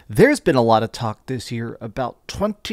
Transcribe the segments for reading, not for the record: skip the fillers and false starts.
There's been a lot of talk this year about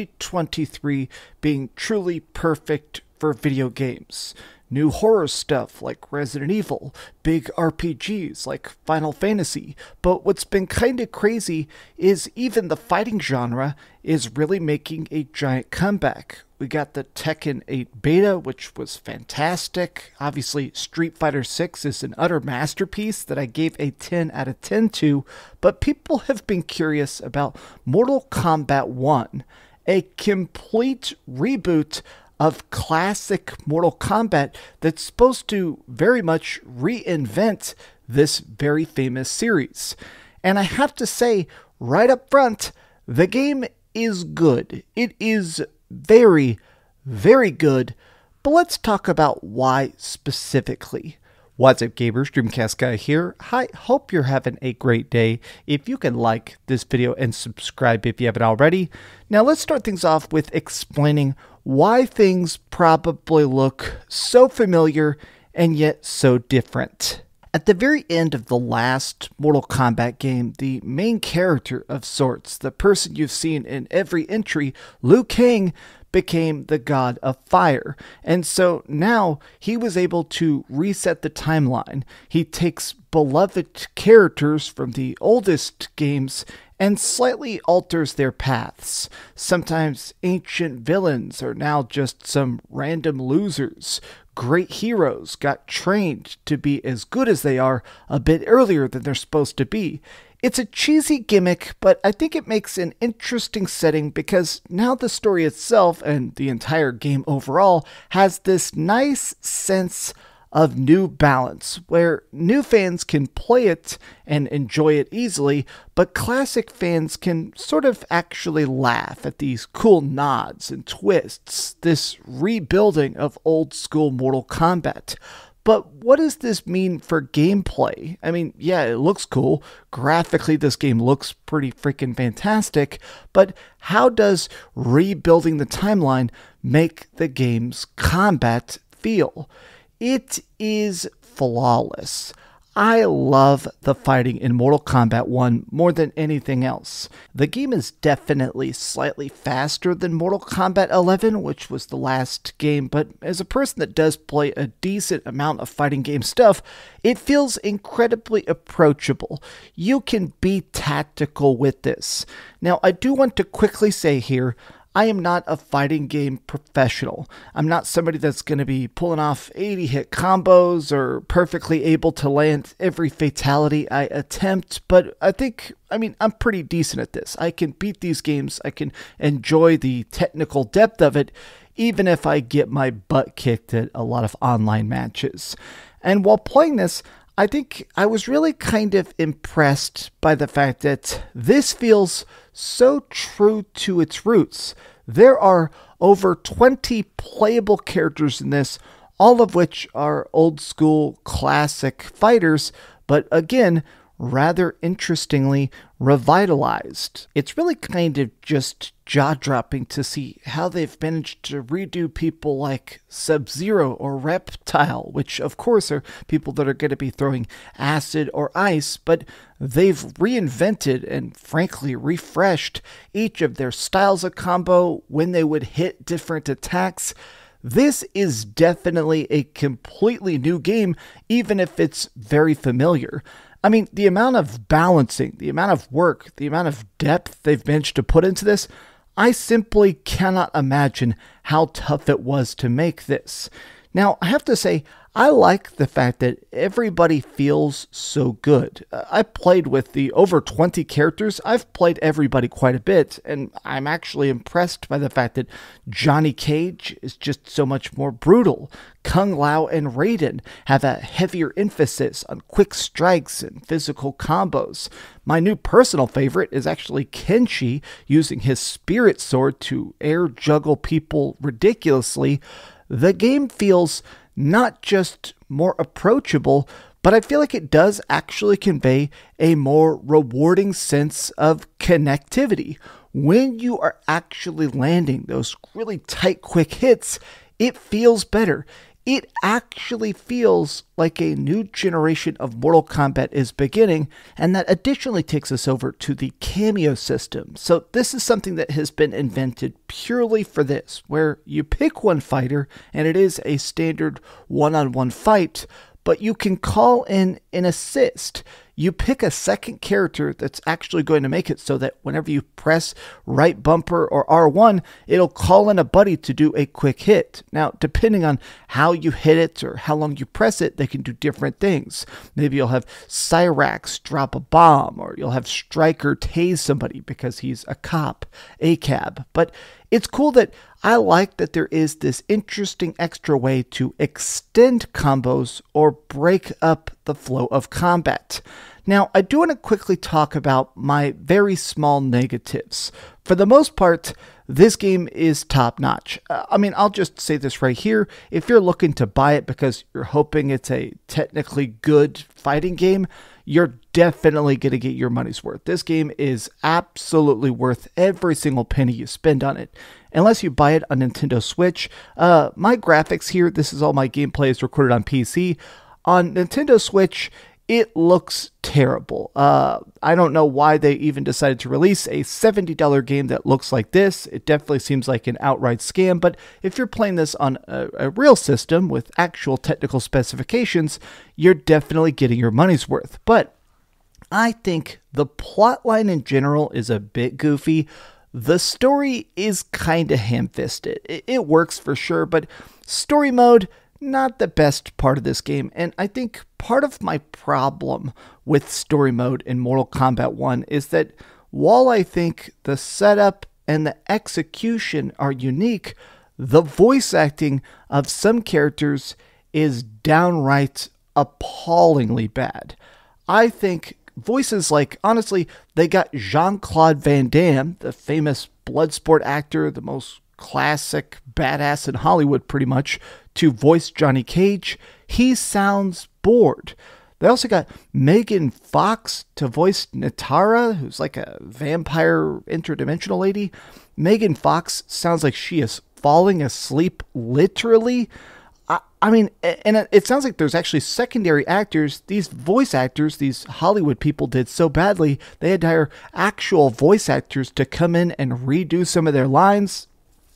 2023 being truly perfect for video games. New horror stuff like Resident Evil, big RPGs like Final Fantasy, but what's been kinda crazy is even the fighting genre is really making a giant comeback. We got the Tekken 8 beta, which was fantastic. Obviously, Street Fighter 6 is an utter masterpiece that I gave a 10 out of 10 to, but people have been curious about Mortal Kombat 1, a complete reboot of classic Mortal Kombat that's supposed to very much reinvent this very famous series. And I have to say, right up front, the game is good. It is very, very good, but let's talk about why specifically. What's up, gamers? DreamcastGuy here. Hi, hope you're having a great day. If you can like this video and subscribe if you haven't already. Now let's start things off with explaining why things probably look so familiar and yet so different. At the very end of the last Mortal Kombat game, the main character of sorts, the person you've seen in every entry, Liu Kang, became the god of fire. And so now he was able to reset the timeline. He takes beloved characters from the oldest games and slightly alters their paths. Sometimes ancient villains are now just some random losers. Great heroes got trained to be as good as they are a bit earlier than they're supposed to be. It's a cheesy gimmick, but I think it makes an interesting setting because now the story itself and the entire game overall has this nice sense of new balance where new fans can play it and enjoy it easily, but classic fans can sort of actually laugh at these cool nods and twists, this rebuilding of old school Mortal Kombat. But what does this mean for gameplay? I mean, yeah, it looks cool. Graphically, this game looks pretty freaking fantastic. But how does rebuilding the timeline make the game's combat feel? It is flawless. I love the fighting in Mortal Kombat 1 more than anything else. The game is definitely slightly faster than Mortal Kombat 11, which was the last game, but as a person that does play a decent amount of fighting game stuff, it feels incredibly approachable. You can be tactical with this. Now, I do want to quickly say here, I am not a fighting game professional. I'm not somebody that's going to be pulling off 80 hit combos or perfectly able to land every fatality I attempt, but I'm pretty decent at this. I can beat these games. I can enjoy the technical depth of it, even if I get my butt kicked at a lot of online matches. And while playing this, I think I was really kind of impressed by the fact that this feels so true to its roots. There are over 20 playable characters in this, all of which are old school classic fighters, but again, rather interestingly revitalized. It's really kind of just jaw-dropping to see how they've managed to redo people like Sub-Zero or Reptile, which of course are people that are going to be throwing acid or ice, but they've reinvented and frankly refreshed each of their styles of combo when they would hit different attacks. This is definitely a completely new game, even if it's very familiar. I mean, the amount of balancing, the amount of work, the amount of depth they've managed to put into this, I simply cannot imagine how tough it was to make this. Now, I have to say, I like the fact that everybody feels so good. I played with the over 20 characters. I've played everybody quite a bit, and I'm actually impressed by the fact that Johnny Cage is just so much more brutal. Kung Lao and Raiden have a heavier emphasis on quick strikes and physical combos. My new personal favorite is actually Kenshi using his spirit sword to air juggle people ridiculously. The game feels not just more approachable, but I feel like it does actually convey a more rewarding sense of connectivity. When you are actually landing those really tight, quick hits, it feels better. it actually feels like a new generation of Mortal Kombat is beginning, and that additionally takes us over to the cameo system. So this is something that has been invented purely for this, where you pick one fighter, and it is a standard one-on-one fight, but you can call in an assist. You pick a second character that's actually going to make it so that whenever you press right bumper or R1, it'll call in a buddy to do a quick hit. Now, depending on how you hit it or how long you press it, they can do different things. Maybe you'll have Cyrax drop a bomb, or you'll have Stryker tase somebody because he's a cop, ACAB. But it's cool that I like that there is this interesting extra way to extend combos or break up the flow of combat. Now, I do want to quickly talk about my very small negatives. For the most part, this game is top-notch. I'll just say this right here. If you're looking to buy it because you're hoping it's a technically good fighting game, you're definitely going to get your money's worth. This game is absolutely worth every single penny you spend on it. Unless you buy it on Nintendo Switch. My graphics here, this is all my gameplay is recorded on PC. On Nintendo Switch, it looks terrible. I don't know why they even decided to release a $70 game that looks like this. It definitely seems like an outright scam, but if you're playing this on a real system with actual technical specifications, you're definitely getting your money's worth. But I think the plotline in general is a bit goofy. The story is kind of ham-fisted. It works for sure, but story mode, not the best part of this game. And I think part of my problem with story mode in Mortal Kombat 1 is that while I think the setup and the execution are unique, the voice acting of some characters is downright appallingly bad. I think voices like, honestly, they got Jean-Claude Van Damme, the famous Bloodsport actor, the most classic badass in Hollywood pretty much, to voice Johnny Cage. He sounds bored. They also got Megan Fox to voice Natara, who's like a vampire interdimensional lady. Megan Fox sounds like she is falling asleep literally. And it sounds like there's actually secondary actors. These voice actors, these Hollywood people did so badly, they had to hire actual voice actors to come in and redo some of their lines.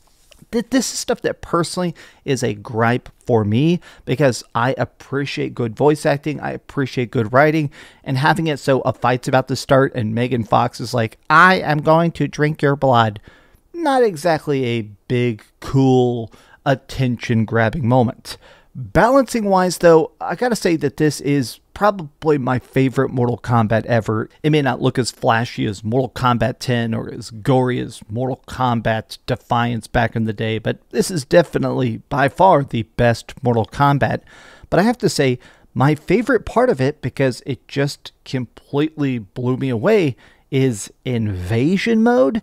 This is stuff that personally is a gripe for me because I appreciate good voice acting. I appreciate good writing, and having it so a fight's about to start and Megan Fox is like, I am going to drink your blood. Not exactly a big, cool, attention-grabbing moment. Balancing-wise, though, I gotta say that this is probably my favorite Mortal Kombat ever. It may not look as flashy as Mortal Kombat 10 or as gory as Mortal Kombat Defiance back in the day, but this is definitely by far the best Mortal Kombat. But I have to say, my favorite part of it, because it just completely blew me away, is invasion mode.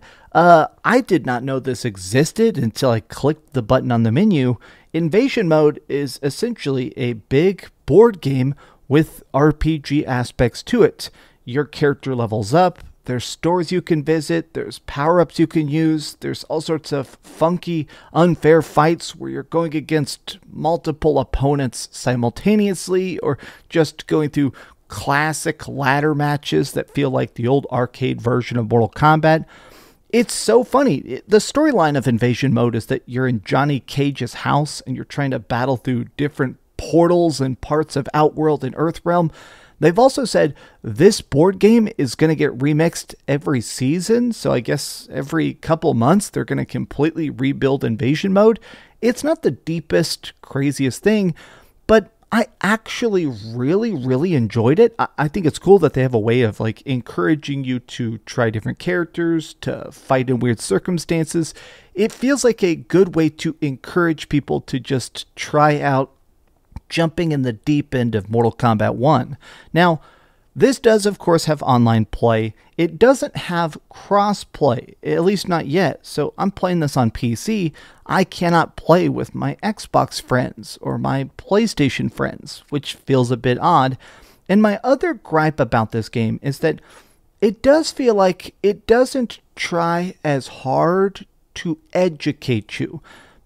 I did not know this existed until I clicked the button on the menu. Invasion mode is essentially a big board game with RPG aspects to it. Your character levels up, there's stores you can visit, there's power-ups you can use, there's all sorts of funky, unfair fights where you're going against multiple opponents simultaneously, or just going through classic ladder matches that feel like the old arcade version of Mortal Kombat. It's so funny. The storyline of Invasion Mode is that you're in Johnny Cage's house and you're trying to battle through different portals and parts of Outworld and Earthrealm. They've also said this board game is going to get remixed every season, so I guess every couple months they're going to completely rebuild Invasion Mode. It's not the deepest, craziest thing, but I actually really enjoyed it. I think it's cool that they have a way of like encouraging you to try different characters, to fight in weird circumstances. It feels like a good way to encourage people to just try out jumping in the deep end of Mortal Kombat 1. Now, this does, of course, have online play. It doesn't have cross-play, at least not yet. So I'm playing this on PC. I cannot play with my Xbox friends or my PlayStation friends, which feels a bit odd. And my other gripe about this game is that it does feel like it doesn't try as hard to educate you.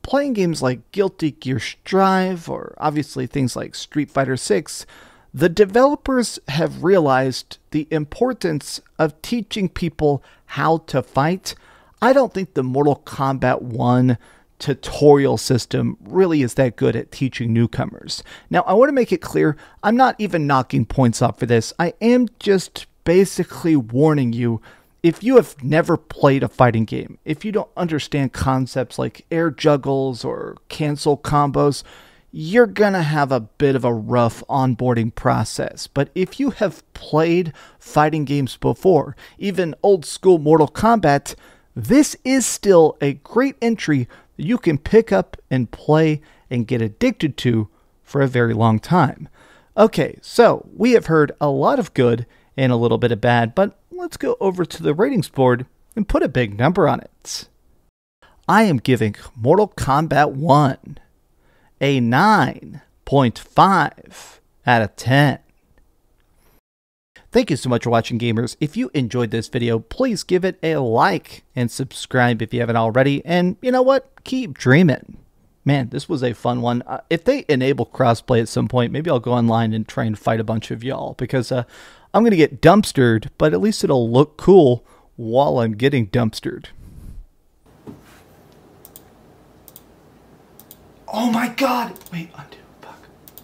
playing games like Guilty Gear Strive, or obviously things like Street Fighter 6, the developers have realized the importance of teaching people how to fight. I don't think the Mortal Kombat 1 tutorial system really is that good at teaching newcomers. Now, I want to make it clear, I'm not even knocking points off for this. I am just basically warning you, if you have never played a fighting game, if you don't understand concepts like air juggles or cancel combos, you're gonna have a bit of a rough onboarding process. But if you have played fighting games before, even old school Mortal Kombat, this is still a great entry that you can pick up and play and get addicted to for a very long time. Okay, so we have heard a lot of good and a little bit of bad, but let's go over to the ratings board and put a big number on it. I am giving Mortal Kombat 1 a 9.5 out of 10. Thank you so much for watching, gamers. If you enjoyed this video, please give it a like and subscribe if you haven't already. And you know what? Keep dreaming. Man, this was a fun one. If they enable crossplay at some point, maybe I'll go online and try and fight a bunch of y'all, because I'm going to get dumpstered, but at least it'll look cool while I'm getting dumpstered. Oh my god! Wait, undo. Fuck.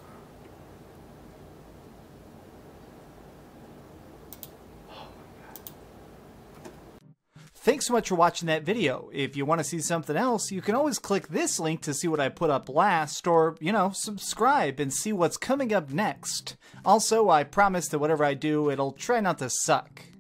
Oh my god. Thanks so much for watching that video. If you want to see something else, you can always click this link to see what I put up last, or, you know, subscribe and see what's coming up next. Also, I promise that whatever I do, it'll try not to suck.